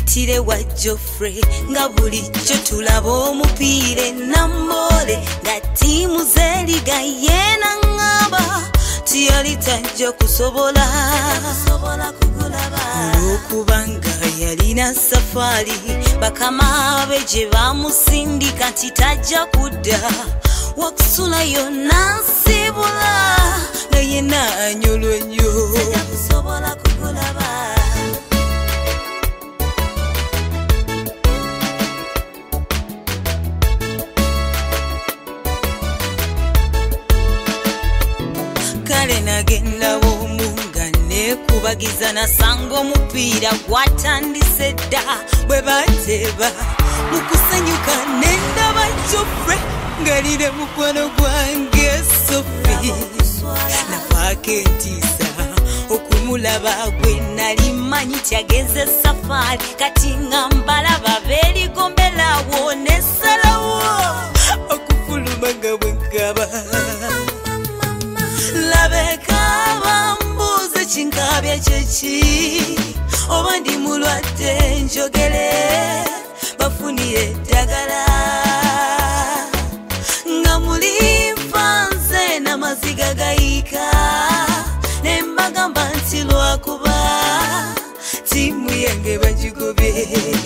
tuyitire wa Geoffrey nga bulijjo tulaba omupiira Namboole nga ttiimu z'eriga yeena ng'aba tiyali tajja kusobola olw'okubanga yalina safaari bakama be gye bamusindika nti tajja kudda wakusula yonna nsibula nga yenna anyolwa nnyo kale nagenda b'omunga nekubagiza nasanga omupiira gwatandise dda bwe bateeba mu kusanyuka nendaba Geoffrey ngalire mukwano gwange Sophie nafaako entiisa okumulaba gwe nali manyi tyageze safaari kati nga mbalaba beerigomberawo nesalawo okufuluma nga bwe nkaba labeka bambuuze kinkabya kyeki oba ndi mulwadde njogere bafunire eddagala nga mulimfa nze n'amaziga gayiika ne mbagamba nti lwakuba ttiimu yange bagigobye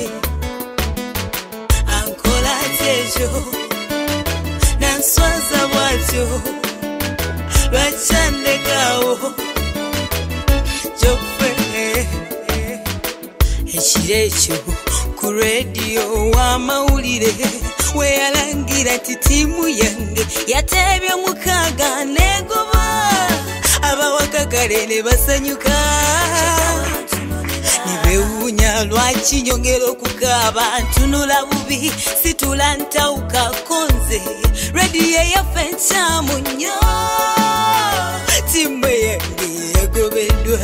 ankola kyekyo nanswaza bwatyo lwakyandekawo Geoffrey ekiro ekyo ku rediyo w'amawulire we yalangira nti ttiimu yange yateebye 6 negoba abawakagale ne basanyuka ne beewuunya lwaki nyongera okukaaba ntunula bubi situla ntawukako nze rediyo yaffe nkyamu nnyo ttiimu yange yagobeddwa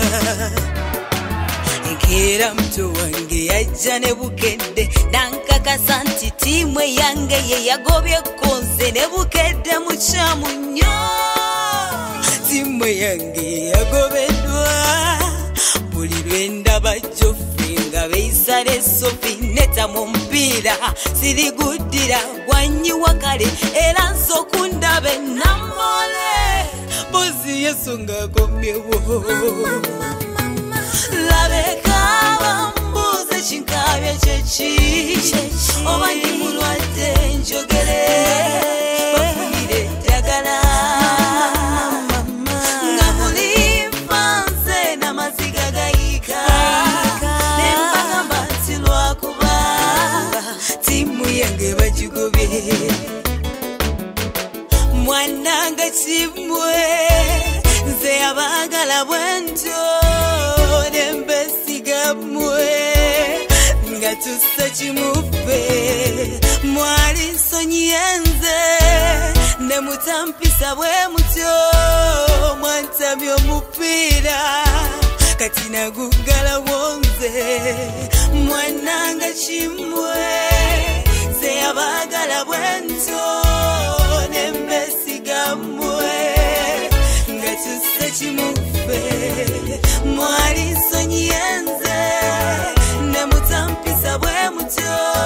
enkeera muto wange yajja ne bukedde nankakasa nti ttiimu yange ye yagobyeko nze ne bukedde mukyamu nnyo ttiimu yange yagobeddwa buli lwe ndaba Geoffrey nga beeyisale Sophie netamu omupiira siriguddira gwanyiwa kale era nze okundaba Namboole bozi Yesu ng'akomyewo labeka bambuuze kinkabya kyeki oba ndi mulwadde njogere bafunire eddagala nga mulimfa nze n'amaziga gayiika ne mbagamba nti lwakuba ttiimu yange bagigobye mwananga kimwe nze abaagala bwentyo nembesigamwe nga tussa kimuffe mwali nsonyiye nze ne mutampisa bwe mutyo mwantamya omupiira kati naguggalawo nze mwananga kimwe nze abaagala bwentyo nembesigamwe nga tussa kimuffe mwali nsonyiye nze ne mutampisa bwe mutyo